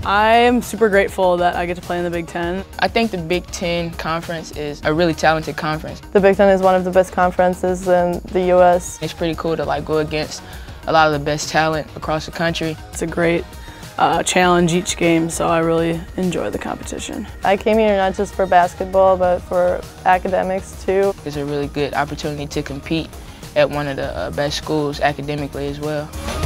I am super grateful that I get to play in the Big Ten. I think the Big Ten Conference is a really talented conference. The Big Ten is one of the best conferences in the U.S. It's pretty cool to go against a lot of the best talent across the country. It's a great challenge each game, so I really enjoy the competition. I came here not just for basketball, but for academics too. It's a really good opportunity to compete at one of the best schools academically as well.